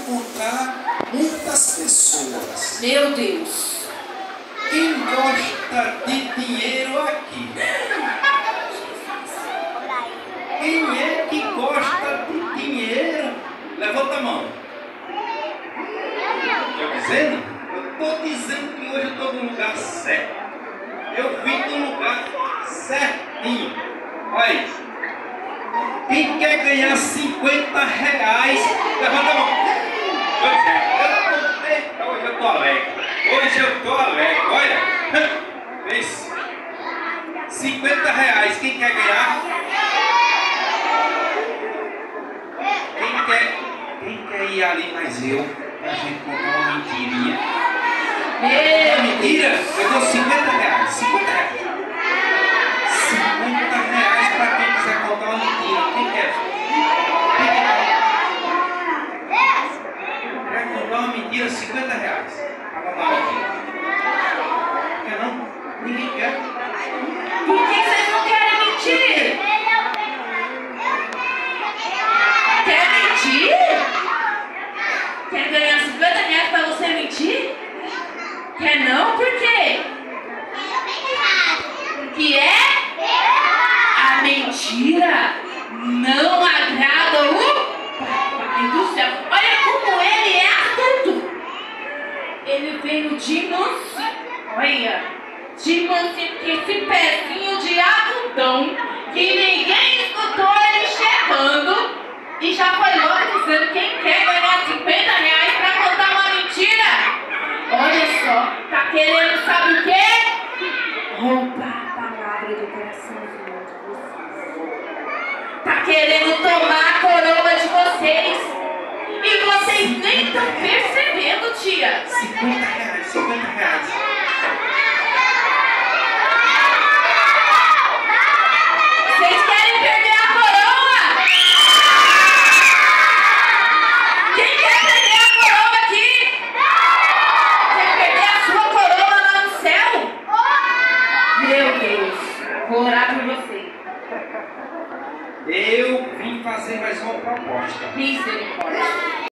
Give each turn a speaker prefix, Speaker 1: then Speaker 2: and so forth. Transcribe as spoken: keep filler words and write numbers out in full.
Speaker 1: encontrar muitas pessoas.
Speaker 2: Meu Deus.
Speaker 1: Quem gosta de dinheiro aqui? Quem é que gosta de dinheiro? Levanta a mão. Estou dizendo? Eu estou dizendo que hoje eu estou no lugar certo. Eu vim no lugar certinho. Olha isso. Quem quer ganhar cinquenta reais? Levanta a mão. Hoje eu estou alegre. Hoje eu estou alegre. Olha. Isso. cinquenta reais. Quem quer ganhar? Quem quer, quem quer ir ali mais eu? Pra gente contar uma mentirinha.
Speaker 2: Meu
Speaker 1: Mentira? Eu dou cinquenta reais. cinquenta reais. cinquenta reais para quem quiser contar uma mentira. Quem quer? Quem quer? Quer contar uma mentira? cinquenta reais. Para contar uma mentira. Quer não? Ninguém quer.
Speaker 2: Por que vocês não querem mentir? Quer mentir? Quer ganhar cinquenta reais pra você mentir? Quer não? Por quê? Que é? A mentira não agrada o Papai do céu. Olha como ele é astuto. Ele veio de mansinho. Olha, de mansinho, que esse pezinho de algodão que ninguém escutou ele chegando e já foi logo dizendo quem quer ganhar cinquenta reais pra contar uma mentira. Olha só, tá querendo sabe o quê? Roubar a palavra do coraçãozinho de vocês. Tá querendo tomar a coroa de vocês. E vocês nem estão percebendo, tia.
Speaker 1: cinquenta reais, cinquenta reais.
Speaker 2: Vocês querem perder a coroa? Quem quer perder a coroa aqui? Quer perder a sua coroa lá no céu? Meu Deus, vou orar por você.
Speaker 1: Eu vim fazer mais uma proposta.
Speaker 2: Misericórdia.